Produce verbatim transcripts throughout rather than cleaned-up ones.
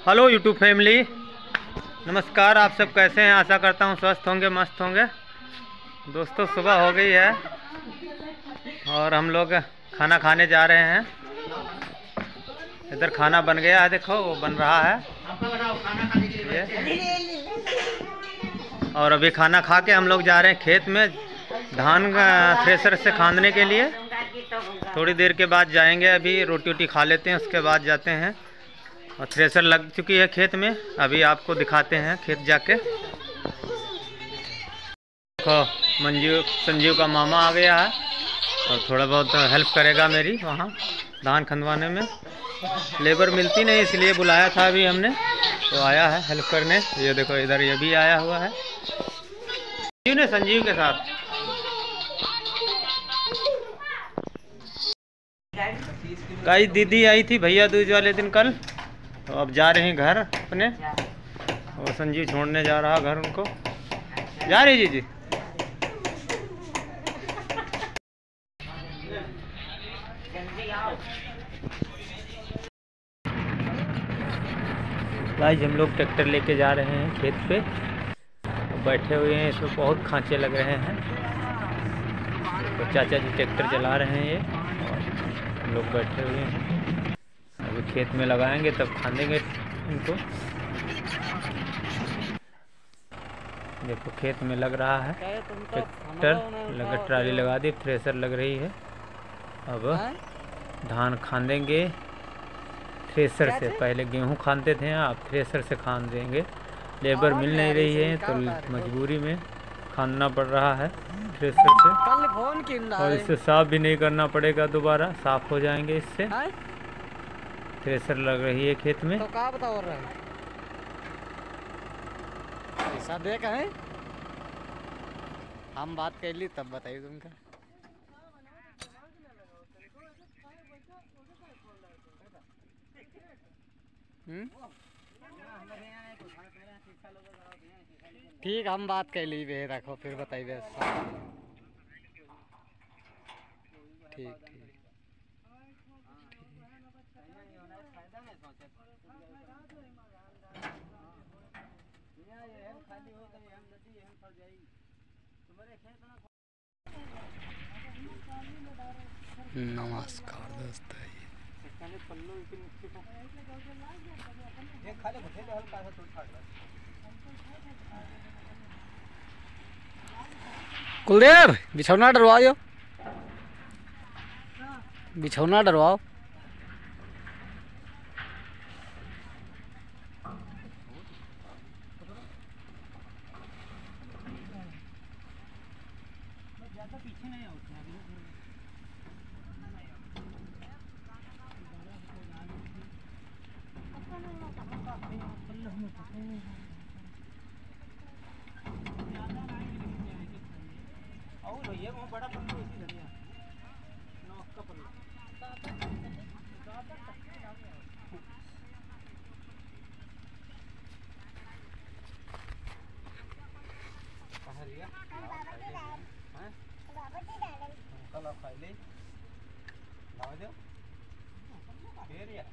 Hello YouTube family, नमस्कार। आप सब कैसे हैं? आशा करता हूँ स्वस्थ होंगे, मस्त होंगे। दोस्तों, सुबह हो गई है और हम लोग खाना खाने जा रहे हैं। इधर खाना बन गया है, देखो वो बन रहा है ये। और अभी खाना खा के हम लोग जा रहे हैं खेत में धान थ्रेसर से खांदने के लिए। थोड़ी देर के बाद जाएंगे, अभी रोटी वोटी खा लेते हैं, उसके बाद जाते हैं। और थ्रेसर लग चुकी है खेत में, अभी आपको दिखाते हैं खेत जाके। देखो मंजू संजीव का मामा आ गया है और थोड़ा बहुत हेल्प करेगा मेरी वहाँ धान खंदवाने में। लेबर मिलती नहीं इसलिए बुलाया था अभी हमने, तो आया है हेल्प करने। ये देखो इधर ये भी आया हुआ है संजीव ने संजीव के साथ। कई दीदी आई थी भैया दूज वाले दिन कल, तो अब जा रहे हैं घर अपने। और संजीव छोड़ने जा रहा घर उनको। जा रही जी जी गाइस, हम लोग ट्रैक्टर लेके जा रहे हैं खेत पे। बैठे हुए हैं, इसमें बहुत खांचे लग रहे हैं। तो चाचा जी ट्रैक्टर चला रहे हैं ये, और हम लोग बैठे हुए हैं। अभी खेत में लगाएंगे तब खांदेंगे इनको। देखो खेत में लग रहा है ट्रैक्टर, लगा ट्राली लगा दी, थ्रेसर लग रही है। अब धान खांदेंगे थ्रेसर से। पहले गेहूं खानते थे, अब थ्रेसर से खान देंगे। लेबर मिल नहीं रही है तो मजबूरी में खानना पड़ रहा है थ्रेसर से। और इससे साफ भी नहीं करना पड़ेगा, दोबारा साफ हो जाएंगे इससे। थ्रेसर लग रही है खेत में। तो क्या बताओ रहा है? ऐसा देख है, हम बात कर ली तब बताइए तुमका। ठीक, हम बात कर ली वे, रखो फिर बताइए। ठीक ठीक नमस्कार दोस्तों। कुलदेव बिछौना डरवाओ, बिछौना डरवाओ। पीछे नहीं और भैया वो बड़ा पल्लू इसी धनिया नौ का पल्लू कल आप खाई ले लाओ दो फिर या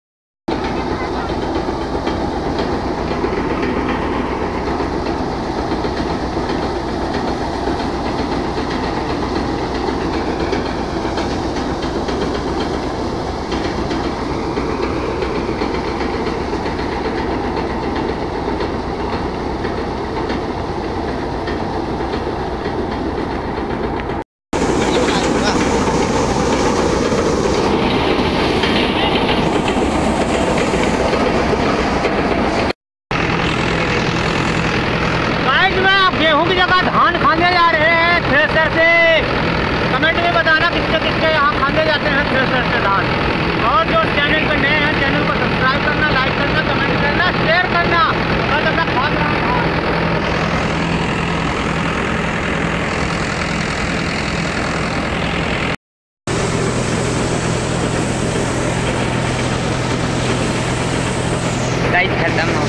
धान खाने जा रहे हैं थ्रेसर से। कमेंट में बताना किसके किसके यहाँ खाने जाते हैं थ्रेसर से धान। और जो चैनल पर नए हैं, चैनल को सब्सक्राइब करना, लाइक करना, कमेंट करना, शेयर करना। और तब तक खाद रहा खत्म हो।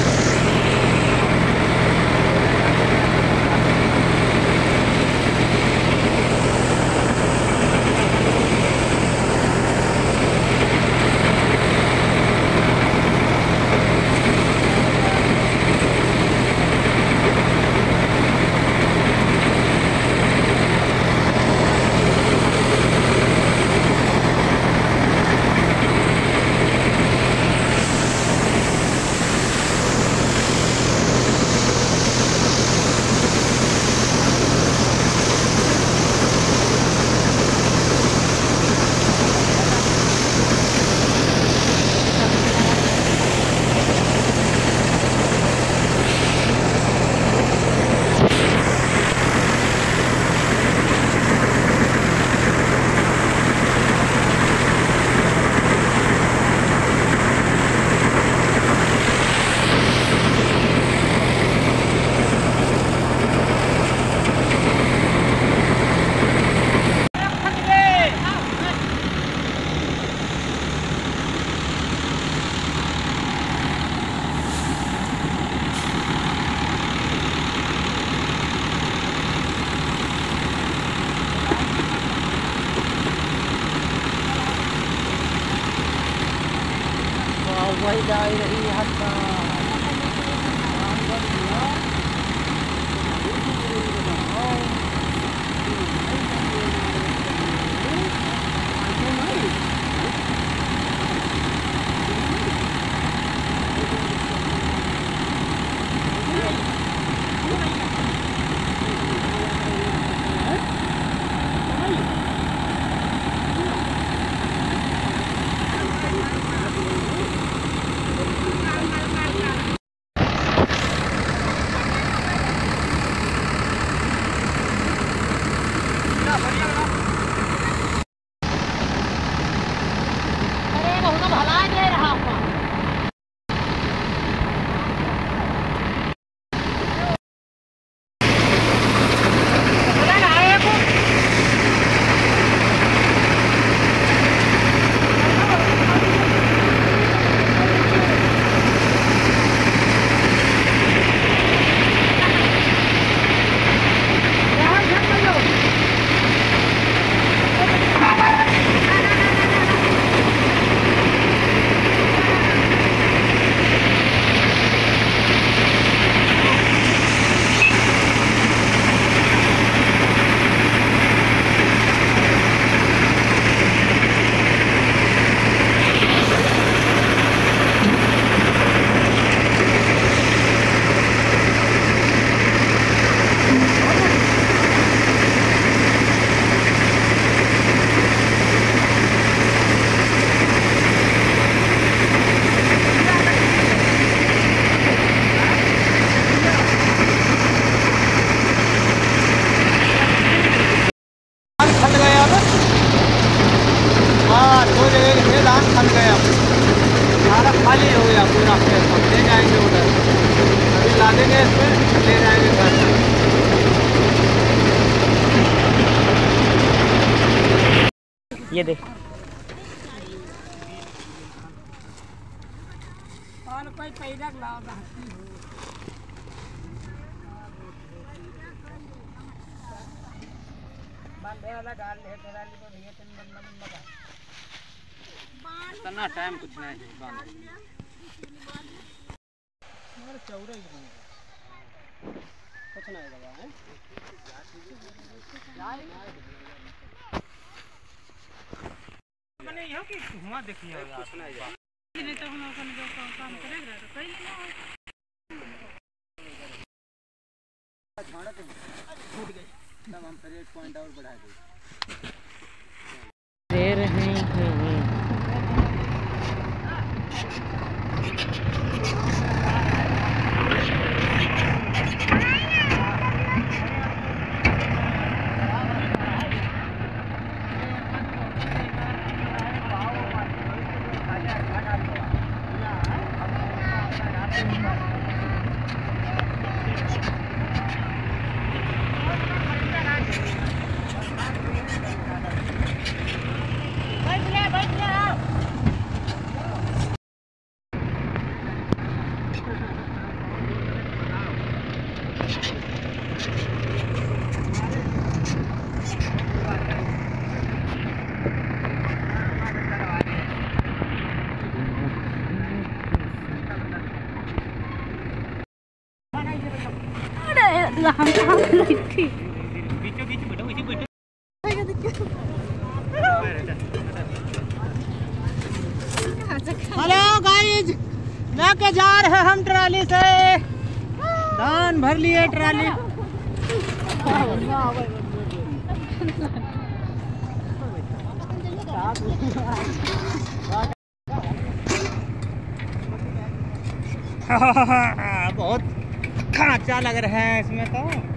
जा रही हत्ता खन गया, सारा खाली हो गया पूरा खेत। हम ले जाएंगे उधर, अभी ला देंगे इसमें, ले जाएंगे घर। ये देख और कोई पैदा लाओ बांधे वाला डाल ले तेरा लिए तो भैया तीन बंदा बंदा का इतना टाइम कुछ नहीं है बांध और चौड़ा ही कुछ नहीं लगा है मैंने यह कि धुआं देखिए कुछ नहीं है नहीं तो हम अपन जो काम करेगा तो कहीं नहीं छूट गई। तब हम फिर एक पॉइंट और बढ़ा दें दे रहे हैं। हेलो गाइज, लेके जा रहे हैं हम ट्राली से, धान भर लिए ट्राली। बहुत खांचा लग रहा है इसमें तो।